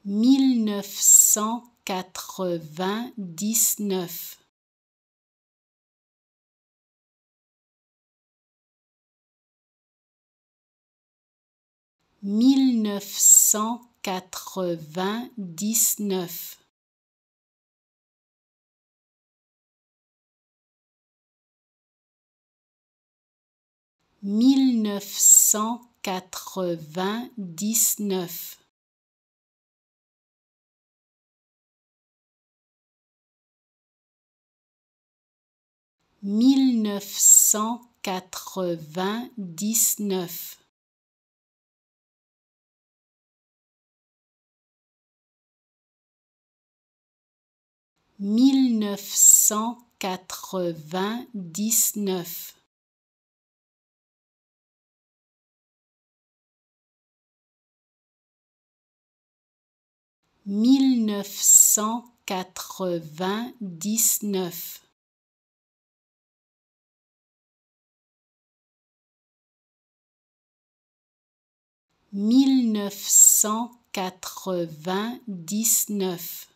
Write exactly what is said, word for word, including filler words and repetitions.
mille neuf cent quatre-vingt-dix-neuf. mille neuf cent quatre-vingt-dix-neuf. mille neuf cent quatre-vingt-dix-neuf. mille neuf cent quatre-vingt-dix-neuf. mille neuf cent quatre-vingt-dix-neuf. mille neuf cent quatre-vingt-dix-neuf. mille neuf cent quatre-vingt-dix-neuf.